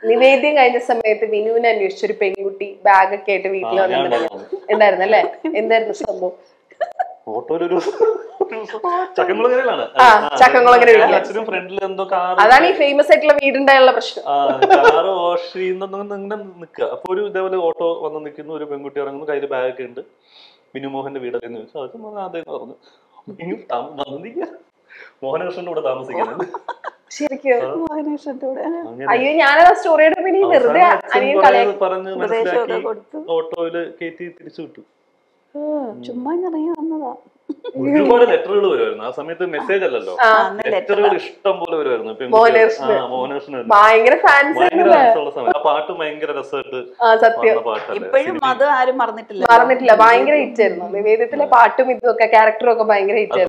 നിവേദ്യം കഴിഞ്ഞ സമയത്ത് വിനുവിനെ അന്വേഷിച്ചൊരു പെൺകുട്ടി ബാഗൊക്കെ ആയിട്ട് വീട്ടിൽ വന്നിട്ടുണ്ടായിരുന്നു. എന്തായിരുന്നു അല്ലേ? എന്തായിരുന്നു സംഭവം? ചക്കംകുളങ്ങര അതാണ് ഈ ഫേമസ് ആയിട്ടുള്ള വീടുണ്ടായുള്ള പ്രശ്നം. കാറ് വാഷ് ചെയ്യുന്ന നിക്കുക. അപ്പൊ ഒരു ഇതേപോലെ ഓട്ടോ വന്ന് നിൽക്കുന്നു, ഒരു പെൺകുട്ടി ഇറങ്ങുന്നു, കയ്യിൽ ബാഗൊക്കെ ഉണ്ട്. വിനു മോഹന്റെ വീടൊക്കെ ചോദിച്ചു. അതൊക്കെ അതേന്ന് പറഞ്ഞു. മോഹനകൃഷ്ണന്റെ കൂടെ താമസിക്കുന്നത്. അയ്യോ, ഞാനത് സ്റ്റോറിയുടെ പിന്നെ വെറുതെ പറഞ്ഞ് മനസ്സിലാക്കി ഓട്ടോയില് കയറ്റി തിരിച്ചു വിട്ടു. ചുമ്മാ ഇറങ്ങി വന്നതാ. ഒരുപാട് ലെറ്ററുകൾ വരുമായിരുന്നു ആ സമയത്ത്. മെസ്സേജ് അല്ലല്ലോ, ലെറ്ററുകൾ ഇഷ്ടം പോലെ വരുമായിരുന്നു. ഭയങ്കര ഫാൻസുള്ള സമയം. ആ പാട്ട് ഭയങ്കര രസമായിട്ട് ഇപ്പോഴും അത് ആരും മറന്നിട്ടില്ല. ഭയങ്കര ഹിറ്റ് ആയിരുന്നു. നിവേദ്യത്തിലെ പാട്ടും ഇതും ഒക്കെ ക്യാരക്ടറും ഒക്കെ ഭയങ്കര ഹിറ്റ് ആയിരുന്നു.